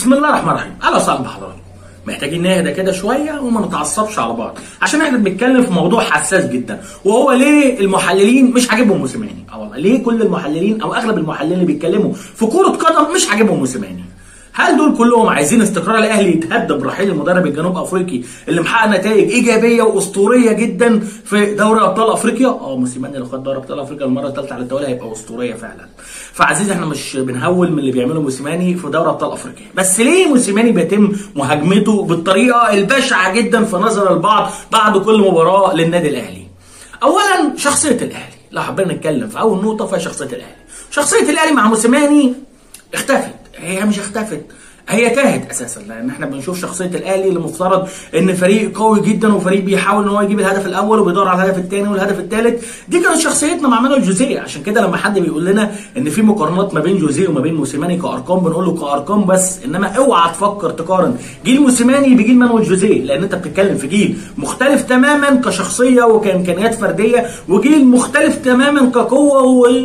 بسم الله الرحمن الرحيم. اهلا وسهلا بحضراتكم. محتاجين نهدى كده شويه وما نتعصبش على بعض، عشان احنا بنتكلم في موضوع حساس جدا، وهو ليه المحللين مش عاجبهم موسيماني؟ والله ليه كل المحللين او اغلب المحللين اللي بيتكلموا في كره قدم مش عاجبهم موسيماني؟ هل دول كلهم عايزين استقرار الاهلي يتهدى برحيل المدرب الجنوب افريقي اللي محقق نتائج ايجابيه واسطوريه جدا في دوري ابطال افريقيا؟ موسيماني لو خد دوري ابطال افريقيا المره الثالثه على التوالي هيبقى اسطوريه فعلا. فعزيزي احنا مش بنهول من اللي بيعمله موسيماني في دوري ابطال افريقيا، بس ليه موسيماني بيتم مهاجمته بالطريقه البشعه جدا في نظر البعض بعد كل مباراه للنادي الاهلي؟ اولا شخصيه الاهلي، لو حابين نتكلم في اول نقطه فهي شخصيه الاهلي. شخصيه الاهلي مع موسيماني اختفت، هي مش اختفت، هي تاهت اساسا، لان احنا بنشوف شخصيه الاهلي اللي مفترض ان فريق قوي جدا وفريق بيحاول ان هو يجيب الهدف الاول وبيدور على الهدف الثاني والهدف الثالث. دي كانت شخصيتنا مع مانويل جوزيه. عشان كده لما حد بيقول لنا ان في مقارنات ما بين جوزيه وما بين موسيماني كارقام، بنقول له كارقام بس، انما اوعى تفكر تقارن جيل موسيماني بجيل مانويل جوزيه، لان انت بتتكلم في جيل مختلف تماما كشخصيه وكامكانيات فرديه، وجيل مختلف تماما كقوه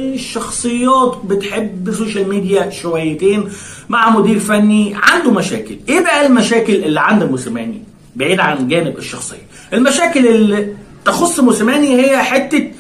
والشخصيات بتحب السوشيال ميديا شويتين، مع مدير فني عنده مشاكل. ايه بقى المشاكل اللي عند موسيماني بعيد عن جانب الشخصيه؟ المشاكل اللي تخص موسيماني هي حته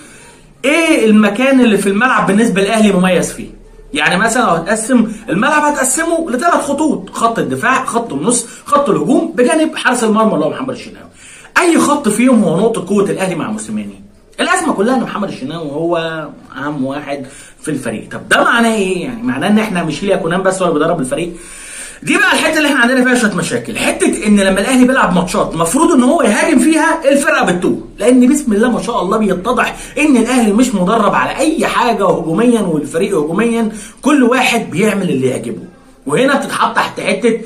ايه المكان اللي في الملعب بالنسبه للاهلي مميز فيه. يعني مثلا لو هتقسم الملعب هتقسمه لثلاث خطوط: خط الدفاع، خط النص، خط الهجوم، بجانب حارس المرمى اللي هو محمد الشناوي. اي خط فيهم هو نقطه قوه الاهلي مع موسيماني. الازمه كلها ان محمد الشناوي هو اهم واحد في الفريق. طب ده معناه ايه؟ يعني معناه ان احنا مش ليا كونان بس هو اللي بيدرب الفريق؟ دي بقى الحته اللي احنا عندنا فيها شويه مشاكل. حته ان لما الاهلي بيلعب ماتشات المفروض ان هو يهاجم فيها، الفرقه بتتوه، لان بسم الله ما شاء الله بيتضح ان الاهلي مش مدرب على اي حاجه هجوميا، والفريق هجوميا كل واحد بيعمل اللي يعجبه. وهنا بتتحط تحت حته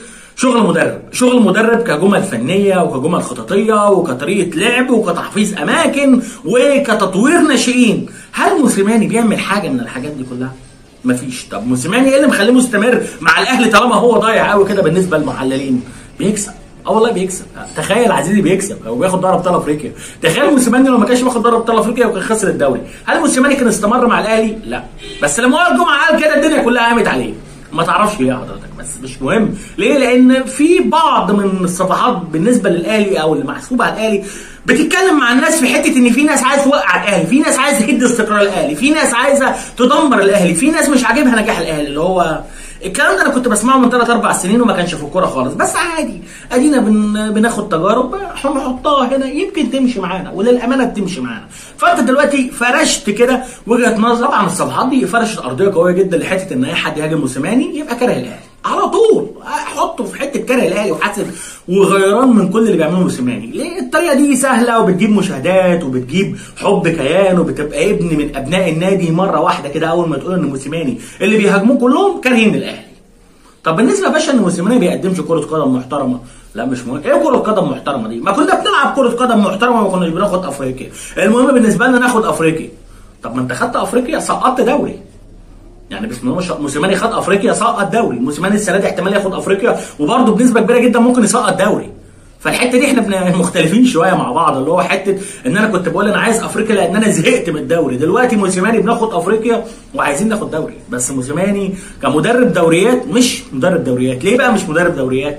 شغل مدرب كجمل فنيه وكجمل خططيه وكطريقه لعب وكتحفيظ اماكن وكتطوير ناشئين. هل موسيماني بيعمل حاجه من الحاجات دي كلها؟ مفيش. طب موسيماني ايه اللي مخليه مستمر مع الاهلي طالما هو ضايع قوي كده بالنسبه للمحللين؟ بيكسب. والله بيكسب. تخيل عزيزي بيكسب او بياخد دوري ابطال افريقيا. تخيل موسيماني لو ما كانش بياخد دوري ابطال افريقيا وكان خسر الدوري، هل موسيماني كان استمر مع الاهلي؟ لا. بس لما هو الجمعه قال كده الدنيا كلها قامت عليه. ما تعرفش ليه حضرتك، بس مش مهم ليه، لان في بعض من الصفحات بالنسبه للاهلي او اللي محسوبه على الاهلي بتتكلم مع الناس في حته ان في ناس عايزه توقع الاهلي، في ناس عايزه تهد استقرار الاهلي، في ناس عايزه تدمر الاهلي، في ناس مش عاجبها نجاح الاهلي. اللي هو الكلام ده انا كنت بسمعه من 3-4 سنين وما كانش في الكوره خالص، بس عادي ادينا بناخد تجارب نحطها هنا يمكن تمشي معانا، وللامانه بتمشي معانا. فانت دلوقتي فرشت كده وجهه نظر. طبعا الصفحات دي فرشت ارضيه قويه جدا لحته ان اي حد يهاجم موسيماني يبقى كاره الاهلي على طول، حطه في حته كاره الاهلي وحاسب وغيران من كل اللي بيعمله موسيماني. ليه؟ الطريقه دي سهله وبتجيب مشاهدات وبتجيب حب كيان وبتبقى ابن من ابناء النادي مره واحده كده اول ما تقول ان موسيماني اللي بيهاجموه كلهم كارهين الاهلي. طب بالنسبه يا باشا ان موسيماني ما بيقدمش كره قدم محترمه، لا مش مهم. ايه كره قدم محترمه دي؟ ما كنا بنلعب كره قدم محترمه وما كناش بناخد افريقيا. المهم بالنسبه لنا ناخد افريقيا. طب ما انت خدت افريقيا سقطت دوري. يعني بسم الله موسيماني خد افريقيا سقط دوري، موسيماني السنه دي احتمال ياخد افريقيا وبرده بنسبه كبيره جدا ممكن يسقط دوري. فالحته دي احنا مختلفين شويه مع بعض، اللي هو حته ان انا كنت بقول انا عايز افريقيا لان انا زهقت من الدوري. دلوقتي موسيماني بناخد افريقيا وعايزين ناخد دوري، بس موسيماني كمدرب دوريات مش مدرب دوريات. ليه بقى مش مدرب دوريات؟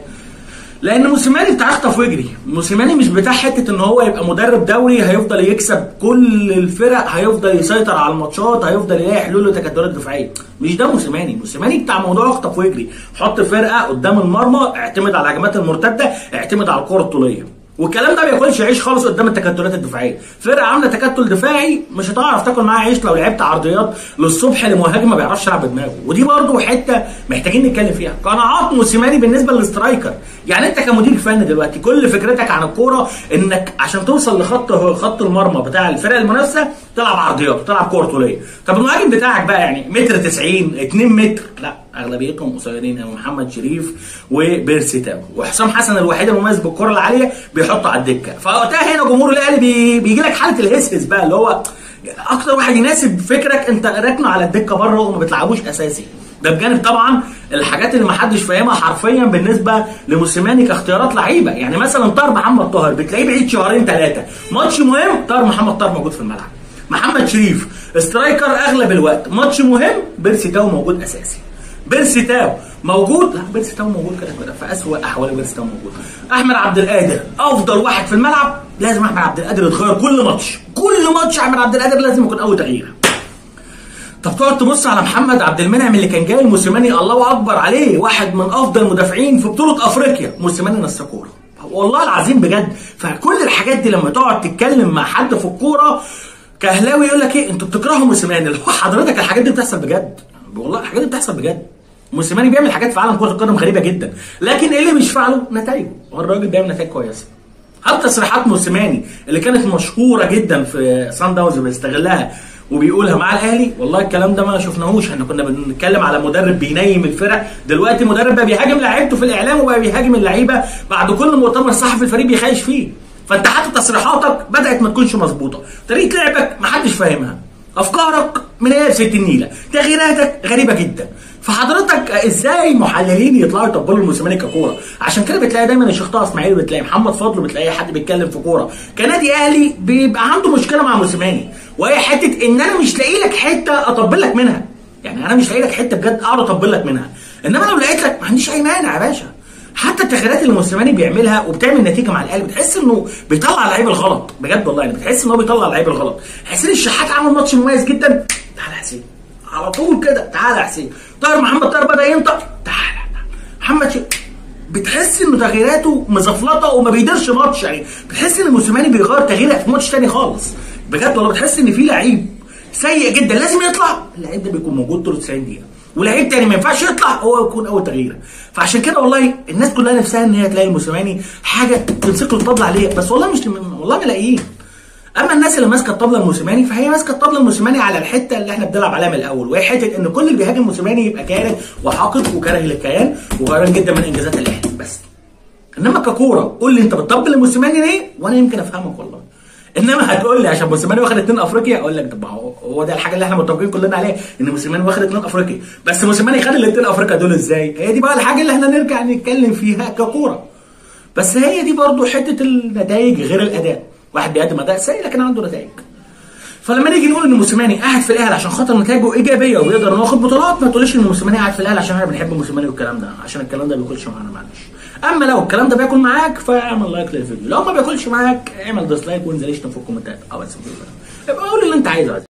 لان موسيماني بتاع اخطف واجري. موسيماني مش بتاع حته ان هو يبقى مدرب دوري هيفضل يكسب كل الفرق، هيفضل يسيطر على الماتشات، هيفضل يلاقي حلول وتكتلات دفاعيه. مش ده موسيماني. موسيماني بتاع موضوع اخطف واجري، حط فرقه قدام المرمى، اعتمد على الهجمات المرتده، اعتمد على الكره الطوليه. والكلام ده ما بياكلش عيش خالص قدام التكتلات الدفاعيه. فرقه عامله تكتل دفاعي مش هتعرف تاكل معاها عيش لو لعبت عرضيات للصبح لمهاجم ما بيعرفش يلعب بدماغه. ودي برضه حته محتاجين نتكلم فيها. قناعات موسيماني بالنسبه للسترايكر. يعني انت كمدير فني دلوقتي كل فكرتك عن الكوره انك عشان توصل خط المرمى بتاع الفرق المنافسه تلعب عرضيات، تلعب كوره طوليه. طب المهاجم بتاعك بقى يعني متر 90 2 متر، لا اغلبيتهم قصيرين، يعني محمد شريف وبيرسي تاو وحسام حسن الوحيد المميز بالكره العاليه بيحطه على الدكه. فوقتها هنا جمهور الاهلي بيجي لك حاله الهسهس بقى، اللي هو اكتر واحد يناسب فكرك انت راكنه على الدكه بره وما بتلعبوش اساسي. ده بجانب طبعا الحاجات اللي ما حدش فاهمها حرفيا بالنسبه لموسيماني كاختيارات لعيبه. يعني مثلا طاهر محمد طاهر بتلاقيه بعيد شهرين 3 ماتش مهم طاهر محمد طاهر موجود في الملعب. محمد شريف سترايكر اغلب الوقت، ماتش مهم بيرسي تاو موجود اساسي. بيرسي تاو موجود؟ لا بيرسي تاو موجود كده كده في اسوء احوال بيرسي تاو موجود. احمد عبد القادر افضل واحد في الملعب، لازم احمد عبد القادر يتغير كل ماتش، كل ماتش احمد عبد القادر لازم يكون اول تغيير. طب تقعد تبص على محمد عبد المنعم اللي كان جاي الموسيماني الله اكبر عليه، واحد من افضل المدافعين في بطوله افريقيا، موسيماني نسى كوره والله العظيم بجد. فكل الحاجات دي لما تقعد تتكلم مع حد في الكوره كاهلاوي يقول لك ايه انتوا بتكرهوا موسيماني، اللي هو حضرتك الحاجات دي بتحصل بجد والله، الحاجات دي بتحصل بجد. موسيماني بيعمل حاجات في عالم كره القدم غريبه جدا، لكن ايه اللي مش فعله؟ نتائجه، هو الراجل بيعمل نتائج كويسه. حتى تصريحات موسيماني اللي كانت مشهوره جدا في سان داونز بيستغلها وبيقولها مع الاهلي، والله الكلام ده ما شفناهوش. احنا كنا بنتكلم على مدرب بينيم الفرق، دلوقتي مدرب بقى بيهاجم لعيبته في الاعلام وبقى بيهاجم اللعيبه بعد كل مؤتمر صحفي الفريق بيخايش فيه. فانت حتى تصريحاتك بدات ما تكونش مظبوطه، طريقه لعبك ما حدش فاهمها، افكارك من ايه ست النيله، تغييراتك غريبه جدا. فحضرتك ازاي محللين يطلعوا يطبلوا الموسيماني ككوره؟ عشان كده بتلاقي دايما الشيخ طه اسماعيل، بتلاقي محمد فضل، بتلاقي حد بيتكلم في كوره كنادي اهلي بيبقى عنده مشكله مع موسيماني، وهي حته ان انا مش لاقي لك حته اطبل لك منها. يعني انا مش لاقي لك حته بجد اقعد اطبل لك منها، انما لو لقيت لك ما عنديش اي مانع يا باشا. حتى التغييرات اللي موسيماني بيعملها وبتعمل نتيجه مع الاهلي، بتحس انه بيطلع اللعيب الغلط بجد والله، يعني بتحس ان هو بيطلع اللعيب الغلط. حسين الشحات عمل ماتش مميز جدا، تعالى يا حسين على طول كده، تعالى يا حسين. محمد طاهر بدا ينطق، تعالى محمد بتحس ان تغييراته مزفلطه وما بيديرش ماتش. يعني بتحس ان موسيماني بيغير تغييرات في ماتش ثاني خالص بجد والله. بتحس ان في لعيب سيء جدا لازم يطلع، اللعيب ده بيكون موجود طول 90 دقيقه، ولعيب تاني ما ينفعش يطلع هو يكون اول تغيير. فعشان كده والله الناس كلها نفسها ان هي تلاقي الموسيماني حاجه تمسك له الطبله عليه، بس والله مش والله ملاقيين. اما الناس اللي ماسكه الطبله الموسيماني فهي ماسكه الطبله الموسيماني على الحته اللي احنا بنلعب عليها من الاول، وهي حته ان كل اللي بيهاجم موسيماني يبقى كاره وحاقد وكاره للكيان وغيران جدا من انجازات الاهلي بس. انما ككوره قول لي انت بتطبل لموسيماني ليه؟ وانا يمكن افهمك والله. انما هتقول لي عشان موسيماني واخد 2 افريقيا، اقول لك طب هو ده الحاجه اللي احنا متفقين كلنا عليها، ان موسيماني واخد 2 افريقيا، بس موسيماني خد ال 2 افريقيا دول ازاي؟ هي دي بقى الحاجه اللي احنا نرجع نتكلم فيها ككوره. بس هي دي برضو حته النتائج غير الاداء، واحد بيقدم اداء سيء لكن عنده نتائج. فلما نيجي نقول ان موسيماني قاعد في الاهلي عشان خاطر نتائجه ايجابيه وبيقدر انه ياخد بطولات، ما تقوليش ان موسيماني قاعد في الاهلي عشان احنا بنحب موسيماني والكلام ده، عشان الكلام ده ما بياكلش معانا معلش. اما لو الكلام ده بياكل معاك فاعمل لايك للفيديو، لو ما بياكلش معاك اعمل ديسلايك وانزل اشتم في الكومنتات او بس يبقى قول اللي انت عايزه.